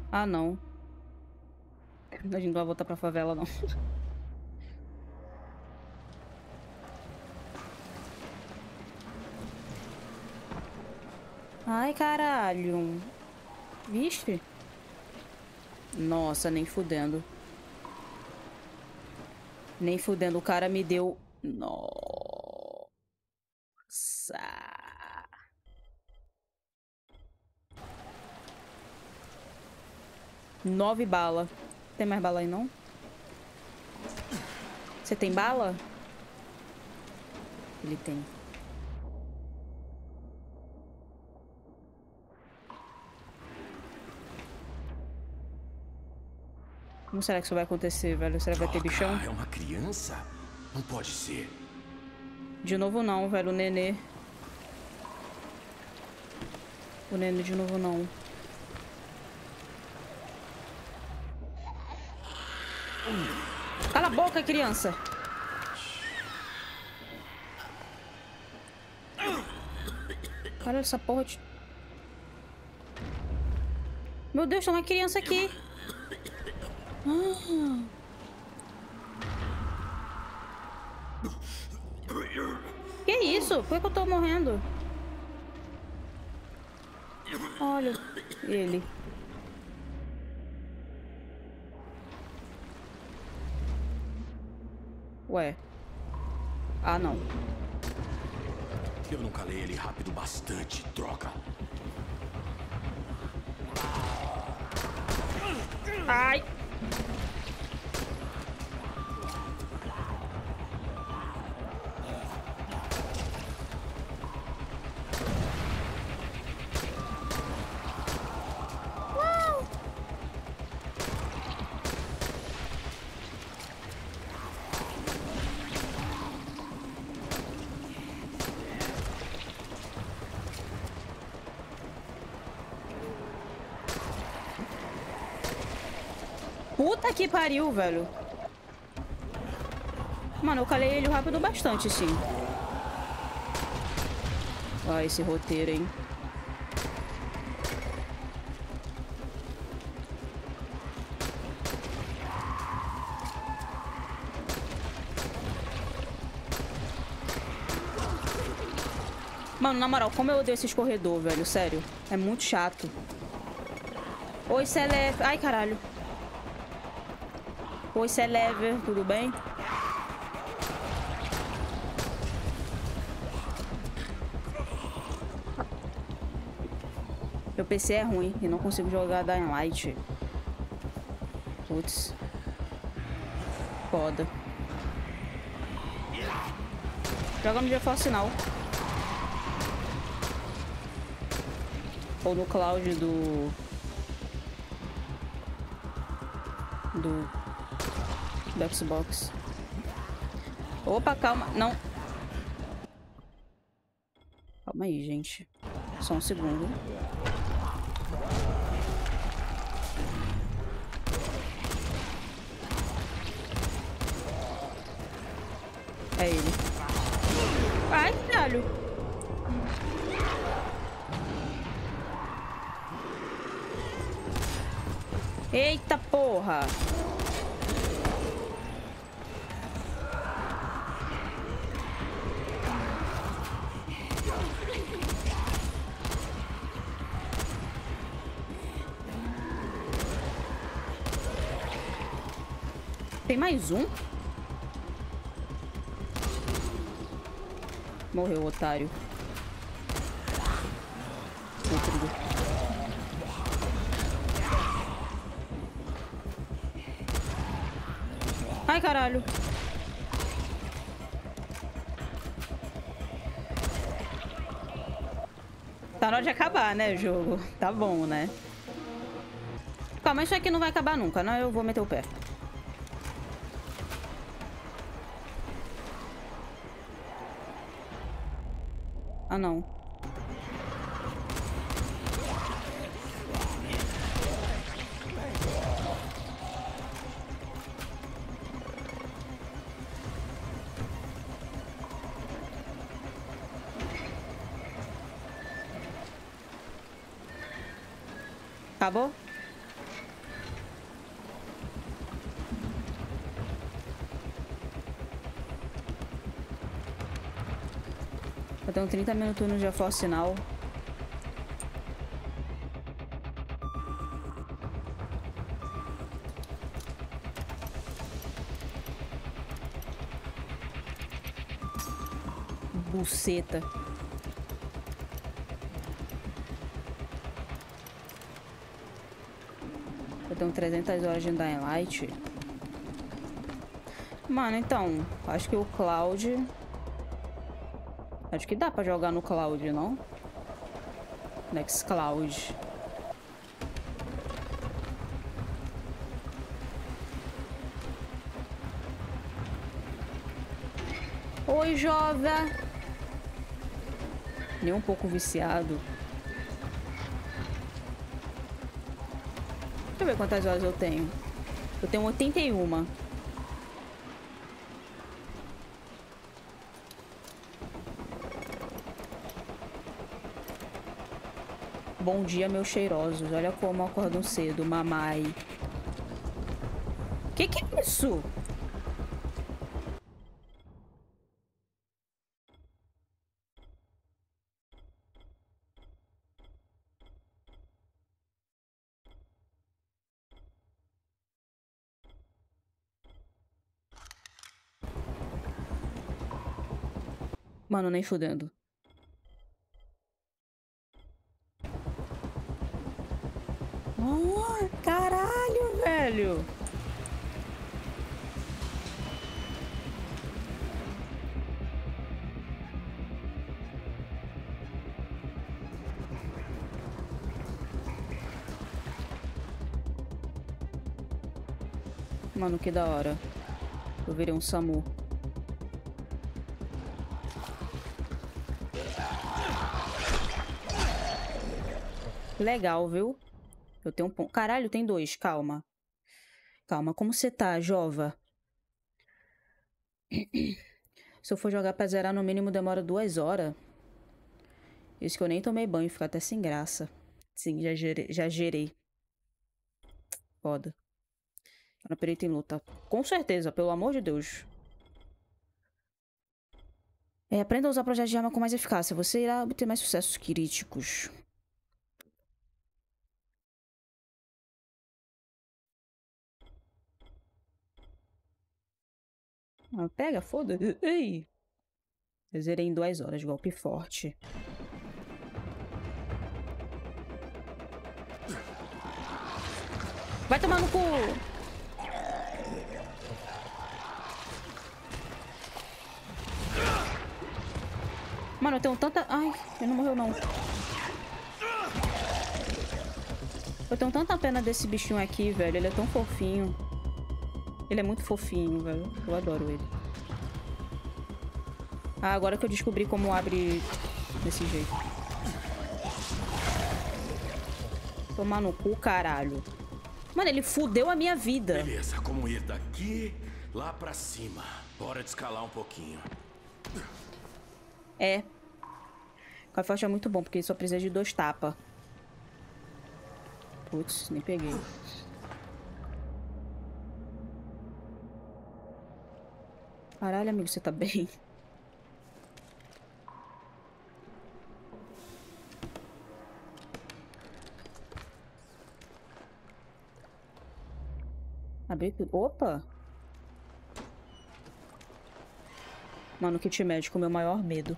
Ah, não. A gente não vai voltar pra favela, não. Ai, caralho. Vixe. Nossa, nem fudendo. Nem fudendo. O cara me deu... Nossa. 9 balas. Tem mais bala aí, não? Você tem bala? Ele tem. Como será que isso vai acontecer, velho? Será que vai ter bichão? É uma criança? Não pode ser. De novo não, velho. O nenê. O nenê de novo não. Cala a boca, criança. Olha essa porra de... Meu Deus, tem uma criança aqui. Ah. Que isso? Por que eu tô morrendo? Olha ele. Ué. Ah, não. Eu não calei ele rápido bastante, troca. Ai. Puta que pariu, velho. Mano, eu calei ele rápido bastante, sim. Ó, esse roteiro, hein. Mano, na moral, como eu odeio esses corredor, velho. Sério. É muito chato. Oi, Celeste. Ai, caralho. Oi, Celever. Tudo bem? Meu PC é ruim e não consigo jogar Dying Light. Putz. Foda. Joga no GeForce Now. Ou no cloud do Xbox. Opa, calma. Não. Calma aí, gente. Só um segundo. É ele. Ai, caralho. Eita porra. Tem mais um? Morreu, otário. Outro. Ai, caralho. Tá na hora de acabar, né, o jogo? Tá bom, né? Calma, isso aqui não vai acabar nunca, né? Eu vou meter o pé. Ah, não. Acabou? Eu tenho 30 minutos no dia for sinal. Buceta. Eu tenho 300 horas de Dying Light. Mano, então, acho que o Cloud... Acho que dá pra jogar no Cloud, não? Nextcloud. Oi, jovem! Nem um pouco viciado. Deixa eu ver quantas horas eu tenho. Eu tenho 81. Bom dia, meus cheirosos. Olha como acordam cedo, mamai. Que é isso? Mano, nem fudendo. Oh, caralho, velho. Mano, que da hora. Eu virei um Samu. Legal, viu? Eu tenho um ponto. Caralho, tem 2. Calma. Calma. Como você tá, jova? Se eu for jogar pra zerar, no mínimo demora 2 horas. Isso que eu nem tomei banho. Fica até sem graça. Sim, já gerei. Foda. Tá na perita em luta. Com certeza, pelo amor de Deus. Aprenda a usar projetos de arma com mais eficácia. Você irá obter mais sucessos críticos. Ah, pega, foda-se. Ei! Eu zerei em 2 horas, golpe forte. Vai tomar no cu! Mano, eu tenho tanta... Ai, ele não morreu, não. Eu tenho tanta pena desse bichinho aqui, velho. Ele é tão fofinho. Ele é muito fofinho, velho. Eu adoro ele. Ah, agora que eu descobri como abre desse jeito. Tomar no cu, caralho. Mano, ele fudeu a minha vida. Beleza, como ir daqui lá pra cima. Bora de escalar um pouquinho. É. O café é muito bom, porque ele só precisa de 2 tapas. Putz, nem peguei. Caralho, amigo, você tá bem? Abri tudo. Opa! Mano, kit médico, meu maior medo.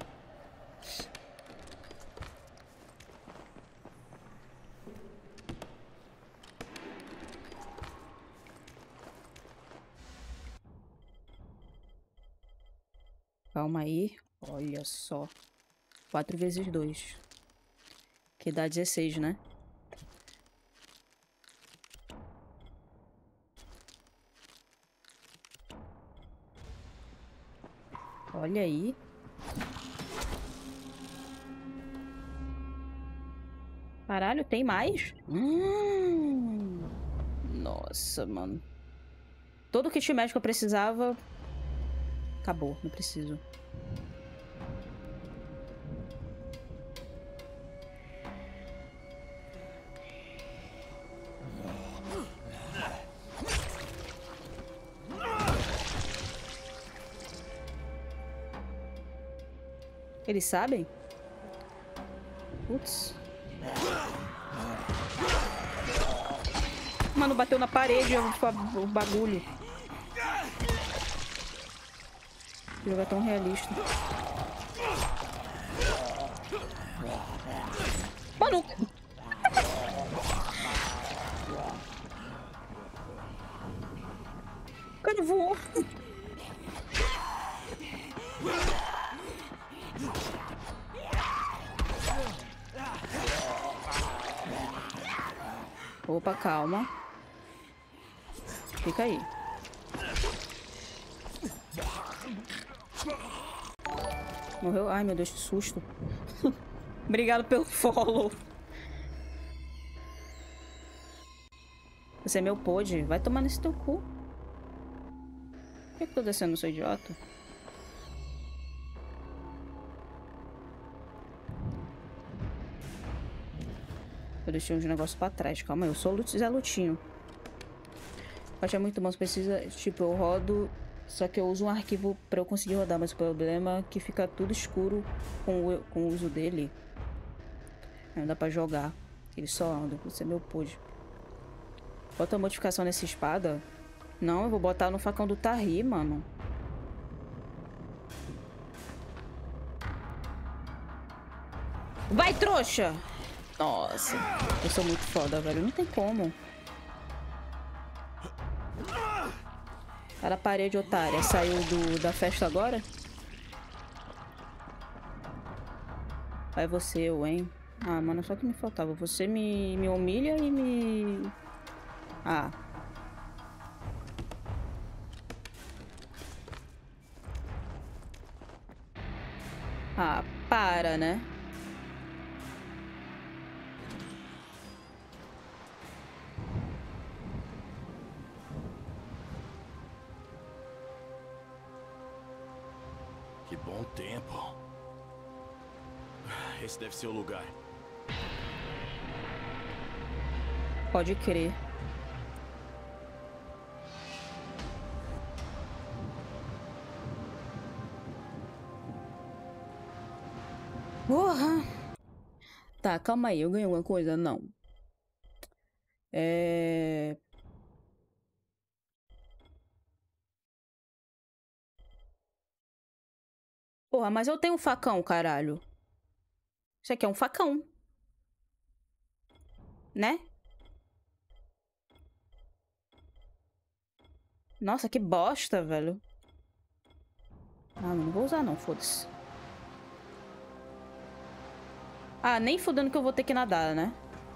Calma aí. Olha só. 4 vezes 2. Que dá 16, né? Olha aí. Caralho, tem mais? Nossa, mano. Todo o kit médico que eu precisava... Acabou, não preciso. Eles sabem? Putz. Mano, bateu na parede o bagulho. O jogo é tão realista. Mano! O cara voou. Opa, calma. Fica aí. Morreu? Ai, meu Deus, que susto. Obrigado pelo follow. Você é meu pod. Vai tomar nesse teu cu. Por que eu tô descendo, sou idiota? Eu deixei uns negócios pra trás. Calma aí, eu sou o Zé Lutinho. Acho que é muito bom. Você precisa... Tipo, eu rodo... Só que eu uso um arquivo pra eu conseguir rodar. Mas o problema é que fica tudo escuro com o uso dele. Aí não dá pra jogar. Ele só anda. Você é meu pod. Bota a modificação nessa espada. Não, eu vou botar no facão do Tahri, mano. Vai, trouxa! Nossa, eu sou muito foda, velho. Não tem como. Cara, parede, otária. Saiu da festa agora? Vai você, eu, hein? Ah, mano, só que me faltava. Você me humilha e me... Ah. Ah, para, né? Que bom tempo. Esse deve ser o lugar. Pode crer. Porra! Tá, calma aí. Eu ganhei alguma coisa? Não. Porra, mas eu tenho um facão, caralho. Isso aqui é um facão. Né? Nossa, que bosta, velho. Ah, não vou usar não, foda-se. Ah, nem fudendo que eu vou ter que nadar, né?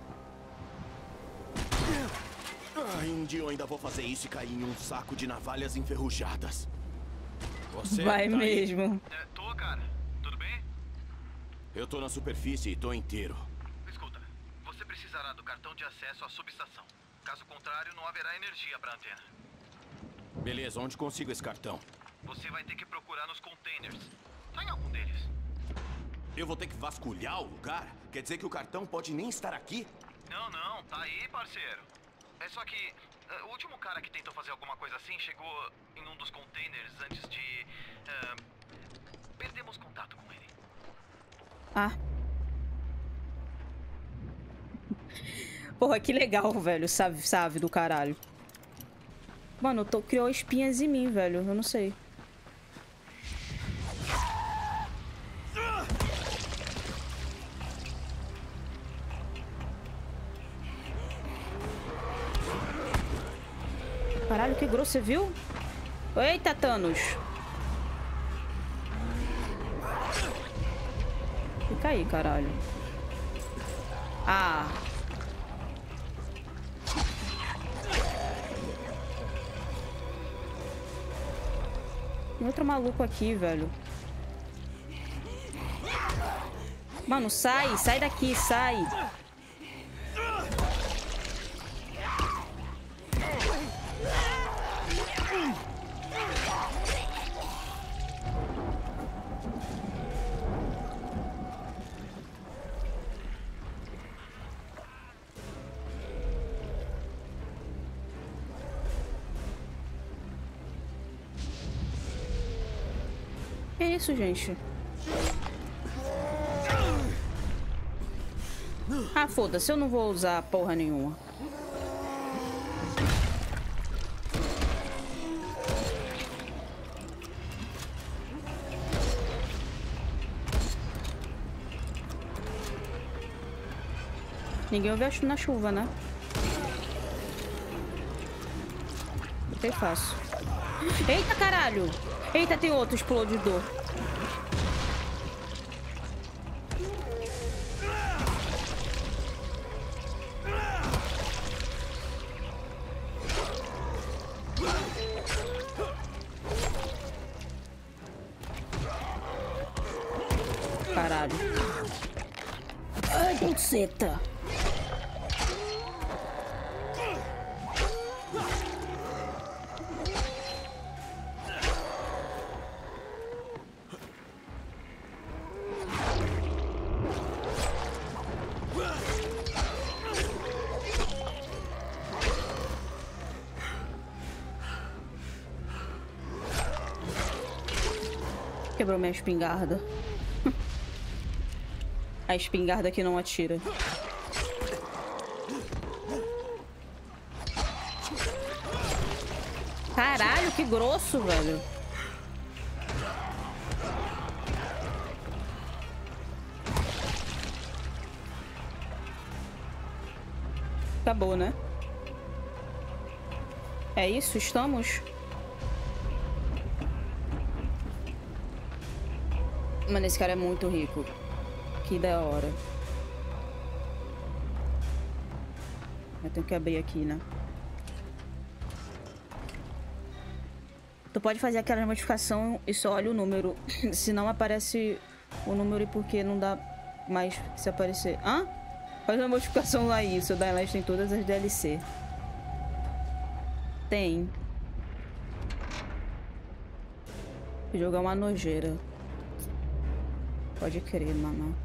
Um dia eu ainda vou fazer isso e cair em um saco de navalhas enferrujadas. Você vai tá mesmo. Tô, cara. Tudo bem? Eu tô na superfície e tô inteiro. Escuta, você precisará do cartão de acesso à subestação. Caso contrário, não haverá energia pra antena. Beleza, onde consigo esse cartão? Você vai ter que procurar nos containers. Tá em algum deles. Eu vou ter que vasculhar o lugar? Quer dizer que o cartão pode nem estar aqui? Não, tá aí, parceiro. É só que o último cara que tentou fazer alguma coisa assim chegou em um dos containers antes de... perdemos contato com ele. Ah. Porra, que legal, velho. Sabe do caralho. Mano, criou espinhas em mim, velho. Eu não sei. Caralho, que grosso, você viu? Eita, Thanos. Fica aí, caralho. Ah. Tem outro maluco aqui, velho. Mano, sai daqui, sai. Que isso, gente? Ah, foda-se, eu não vou usar porra nenhuma. Ninguém ouve na chuva, né? O que eu faço? Eita, caralho! Eita, tem outro explodidor. Caralho. Ai, buceta. Quebrou minha espingarda. A espingarda que não atira. Caralho, que grosso, velho. Acabou, né? É isso? Estamos? Mano, esse cara é muito rico. Que da hora. Eu tenho que abrir aqui, né? Tu pode fazer aquela modificação e só olha o número. Se não aparece o número e porque não dá mais se aparecer. Hã? Faz uma modificação lá isso. O Dying Light tem todas as DLC. Tem. Vou jogar uma nojeira. Pode crer, mano.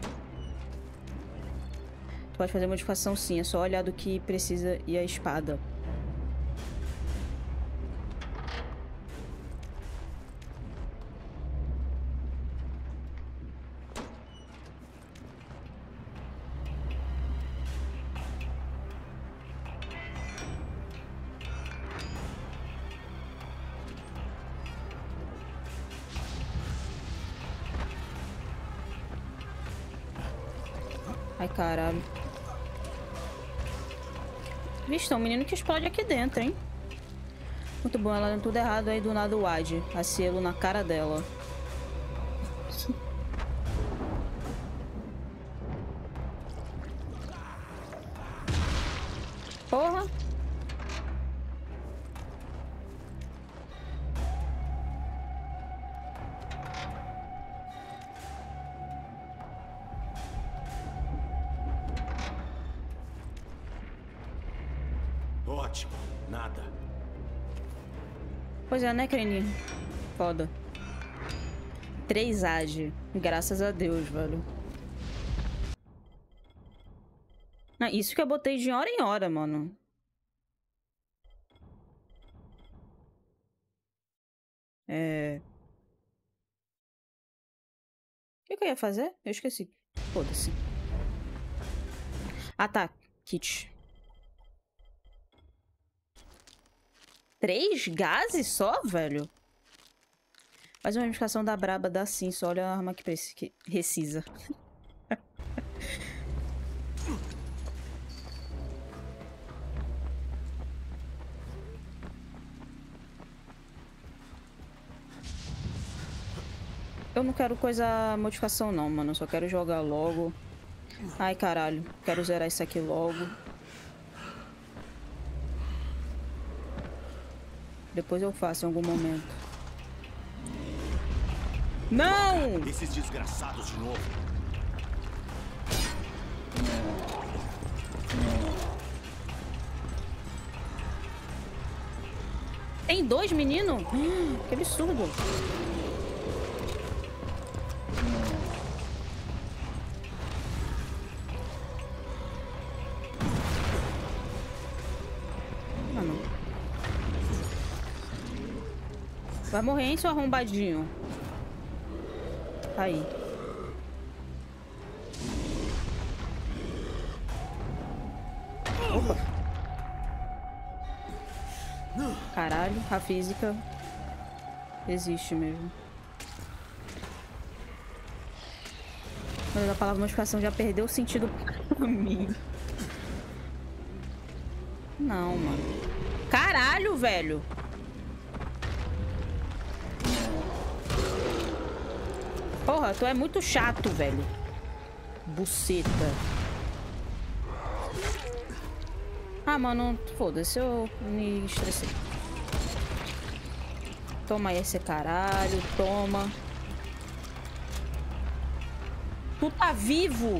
Tu pode fazer modificação sim, é só olhar do que precisa e a espada. Ai, caralho. Vixe, tem um menino que explode aqui dentro, hein? Muito bom, ela deu tudo errado aí do nada o Wade. A Cielo na cara dela. Porra! Ótimo, nada. Pois é, né, Creninho? Foda. 3 AD. Graças a Deus, velho. Ah, isso que eu botei de hora em hora, mano. O que eu ia fazer? Eu esqueci. Foda-se. Ah, tá. Kit. 3 gases só, velho? Faz uma modificação da braba, dá sim. Só olha a arma que precisa. Eu não quero modificação não, mano. Eu só quero jogar logo. Ai, caralho. Quero zerar isso aqui logo. Depois eu faço em algum momento. Não! Esses desgraçados de novo. Tem 2 meninos? Que absurdo. Vai morrer, hein, seu arrombadinho? Aí. caralho. A física existe mesmo. Mas a palavra modificação já perdeu o sentido pra mim. Não, mano. Caralho, velho. Porra, tu é muito chato, velho. Buceta. Ah, mano, foda-se, eu me estressei. Toma aí esse caralho, toma. Tu tá vivo?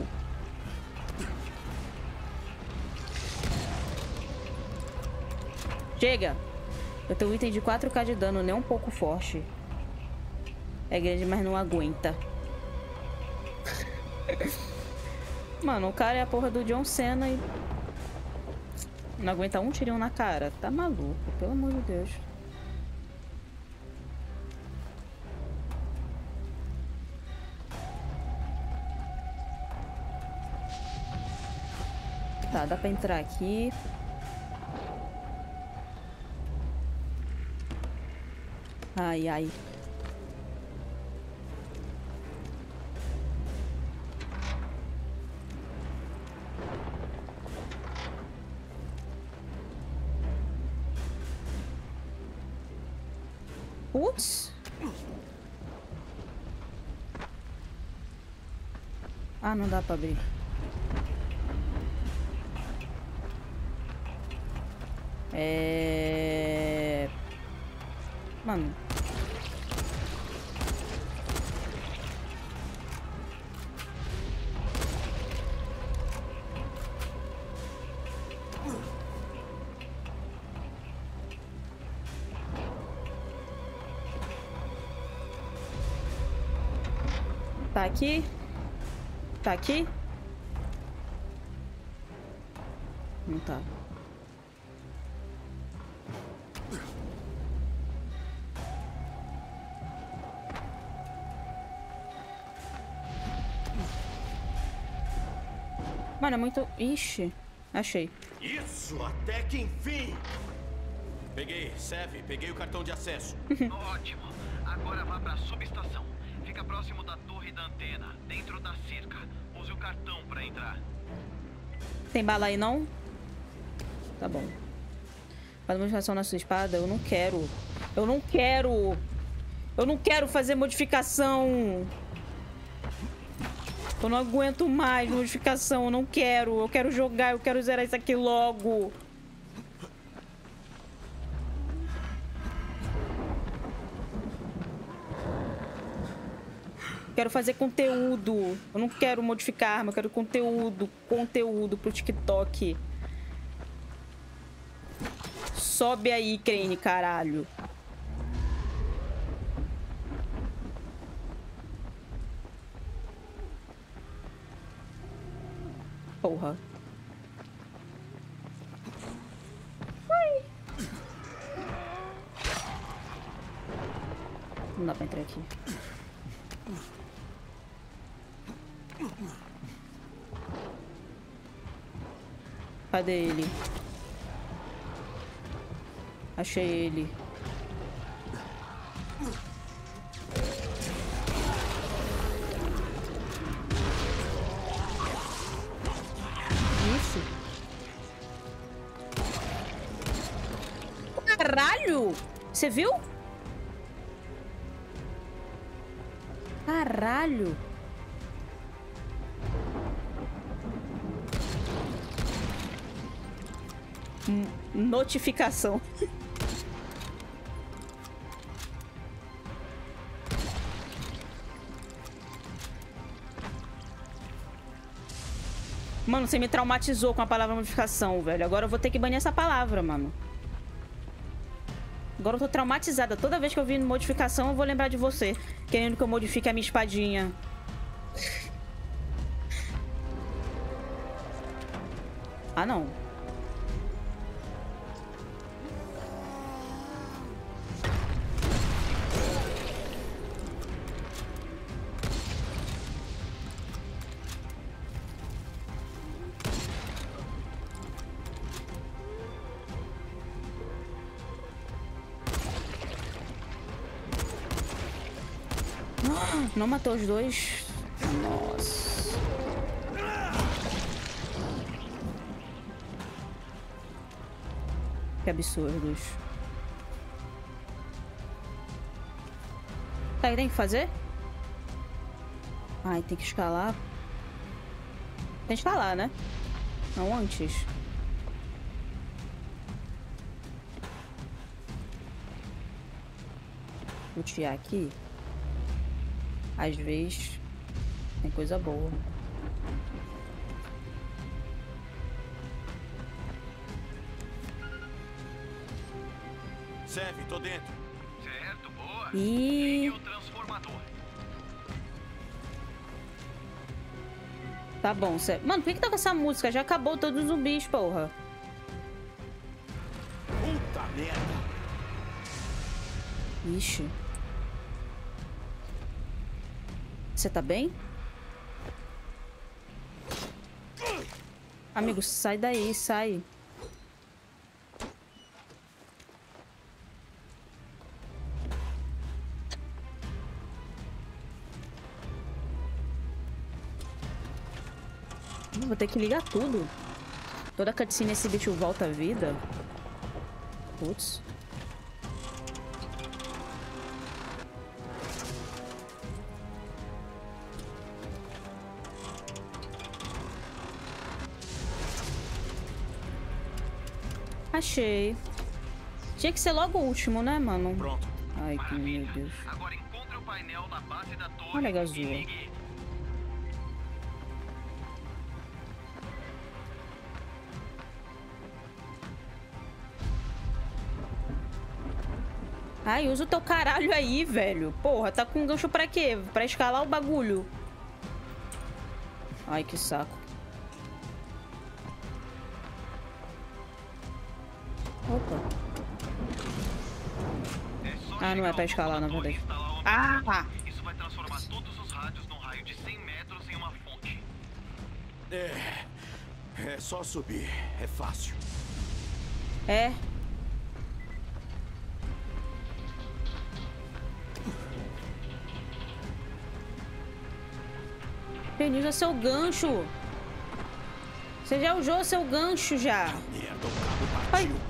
Chega. Eu tenho um item de 4k de dano, nem um pouco forte. É grande, mas não aguenta. Mano, o cara é a porra do John Cena e... não aguenta um tirinho na cara. Tá maluco, pelo amor de Deus. Tá, dá pra entrar aqui. Ai, ai. Putz. Ah, não dá pra abrir. Mano. Tá aqui? Tá aqui? Não tá. Mano, é muito... Ixi, achei. Isso, até que enfim! Peguei, Sev, peguei o cartão de acesso. Ótimo. Agora vá pra subestação. Fica próximo da torre da antena, dentro da cerca. Use o cartão pra entrar. Tem bala aí, não? Tá bom. Faz modificação na sua espada? Eu não quero. Eu não quero. Eu não quero fazer modificação. Eu não aguento mais modificação. Eu não quero. Eu quero jogar. Eu quero zerar isso aqui logo. Quero fazer conteúdo. Eu não quero modificar arma. Eu quero conteúdo. Conteúdo pro TikTok. Sobe aí, Crane, caralho. Porra. Ai. Não dá pra entrar aqui. Cadê ele? Achei ele. Isso? Caralho! Você viu? Caralho! Notificação. Mano, você me traumatizou com a palavra modificação, velho. Agora eu vou ter que banir essa palavra, mano. Agora eu tô traumatizada. Toda vez que eu vi modificação, eu vou lembrar de você. Querendo que eu modifique a minha espadinha. Ah, não. Não matou os dois. Nossa. Que absurdos. Tá, aí tem que fazer? Ai, tem que escalar. Tem que escalar, né? Não antes. Vou tirar aqui. Às vezes tem coisa boa. Serve, tô dentro. Certo, boa. E Ligue o transformador. tá bom, sério. Mano, por que tá com essa música? Já acabou todos os zumbis, porra. Puta merda. Ixi. Você tá bem? Amigo, sai daí, sai. Vou ter que ligar tudo. Toda cutscene esse bicho volta à vida. Putz. Achei. Tinha que ser logo o último, né, mano? Pronto. Ai, que meu Deus. Agora encontre o painel na base da torre Olha a e gazua. ligue. Ai, usa o teu caralho aí, velho. Porra, tá com gancho pra quê? Pra escalar o bagulho. Ai, que saco. Opa. É só Ah, não é chegar pra ao escalar, topo na da torre e verdade. instalar o Ah! amplificador. Isso vai transformar todos os rádios num raio de 100 metros em uma fonte. É só subir. É fácil. É. Peniza seu gancho. Você já usou seu gancho já. Merda, o cabo Ai. partiu.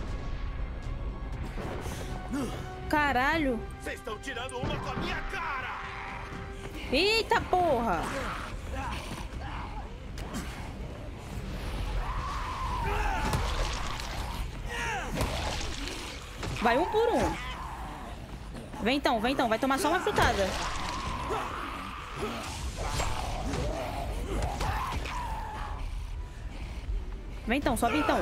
Caralho. Vocês estão tirando uma com a minha cara! Eita porra. Vai um por um. Vem então, vem então. Vai tomar só uma frutada. Vem então, sobe então.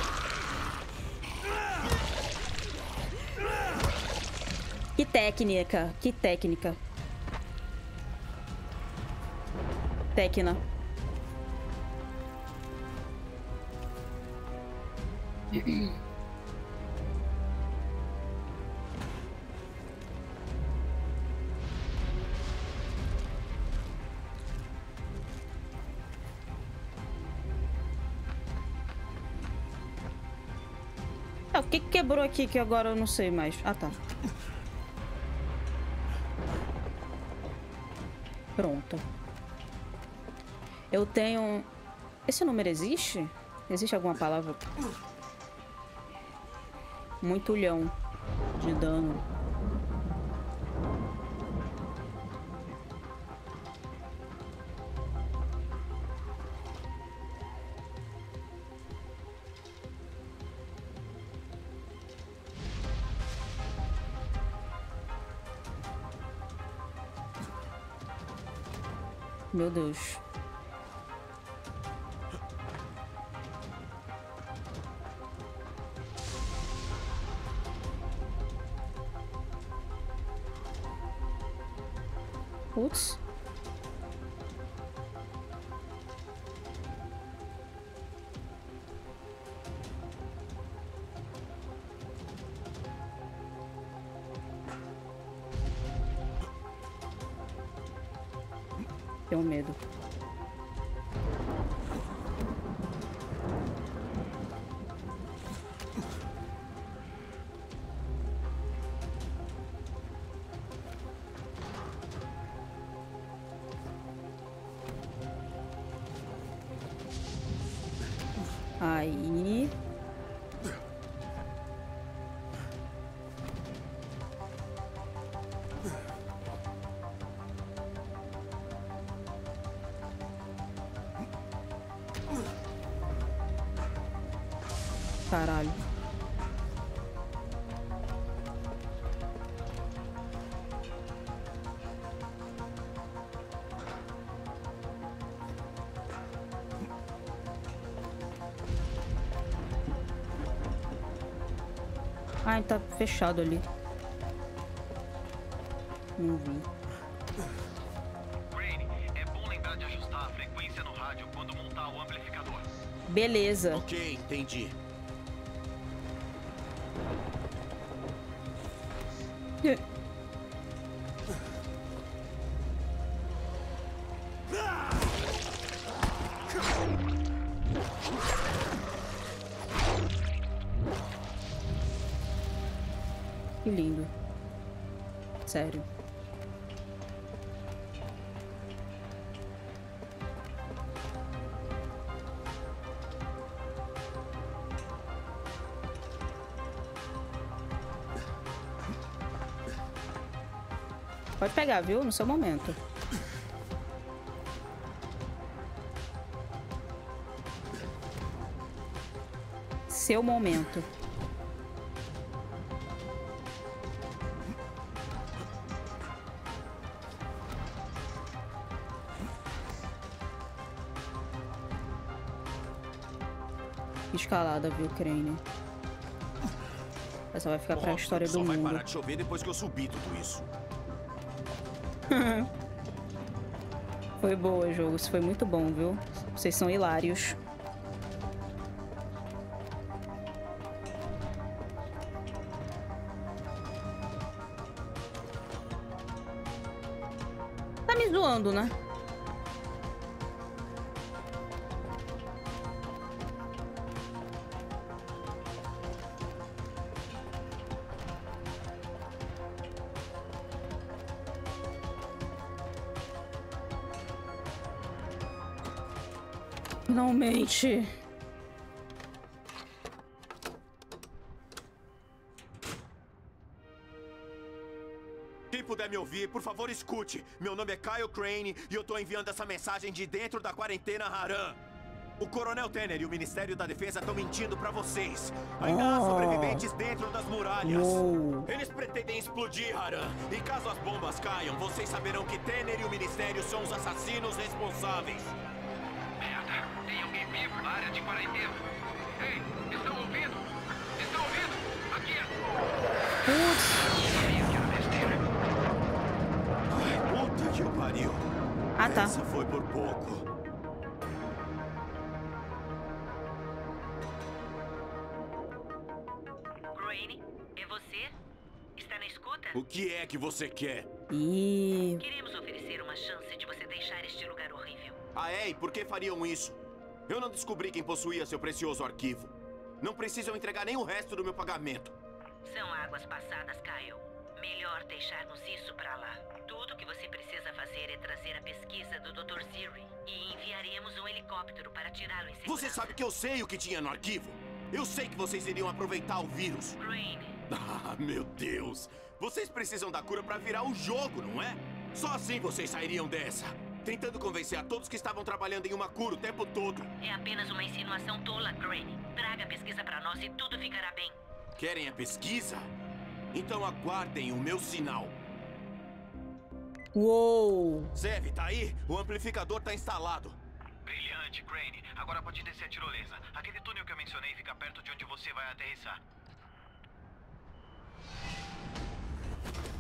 Que técnica, que técnica. Técnica. O que quebrou aqui que agora eu não sei mais? Ah, tá. Pronto. Eu tenho... Esse número existe? Existe alguma palavra? Muitulhão de dano. Meu Deus. Putz. Tenho medo. Aí... Caralho. Ai, tá fechado ali. Não vi. Crane, é bom lembrar de ajustar a frequência no rádio quando montar o amplificador. Beleza. Ok, entendi. Que lindo. Sério. Pode pegar, viu? No seu momento. Seu momento. Escalada, viu, Crane? Essa vai ficar pra história do mundo. Só vai mundo. parar de chover depois que eu subir tudo isso. Foi boa, jogo. Isso foi muito bom, viu? Vocês são hilários. Tá me zoando, né? Finalmente. Quem puder me ouvir, por favor, escute. Meu nome é Kyle Crane e eu tô enviando essa mensagem de dentro da quarentena Haran. O Coronel Tanner e o Ministério da Defesa estão mentindo pra vocês. Ainda há sobreviventes dentro das muralhas. Eles pretendem explodir Haran. E caso as bombas caiam, vocês saberão que Tanner e o Ministério são os assassinos responsáveis. Merda, tem alguém vivo na área de quarentena. Ei, estão ouvindo? Estão ouvindo? Aqui é... Sabia que era besteira. Ai, puta que pariu. Ah, tá. Essa foi por pouco. Crane, é você? Está na escuta? O que é que você quer? Ih, Queremos oferecer uma chance de você deixar este lugar horrível. Ah, é? E por que fariam isso? Eu não descobri quem possuía seu precioso arquivo. Não precisam entregar nem o resto do meu pagamento. São águas passadas, Kyle. Melhor deixarmos isso pra lá. Tudo que você precisa fazer é trazer a pesquisa do Dr. Ziri e enviaremos um helicóptero para tirá-lo em segurança. Você sabe que eu sei o que tinha no arquivo. Eu sei que vocês iriam aproveitar o vírus. Crane, Ah, meu Deus. Vocês precisam da cura pra virar o jogo, não é? Só assim vocês sairiam dessa. Tentando convencer a todos que estavam trabalhando em uma cura o tempo todo. é apenas uma insinuação tola, Crane. Traga a pesquisa pra nós e tudo ficará bem. Querem a pesquisa? Então aguardem o meu sinal. uou. Zev, tá aí? O amplificador tá instalado. Brilhante, Crane. Agora pode descer a tirolesa. Aquele túnel que eu mencionei fica perto de onde você vai aterrissar.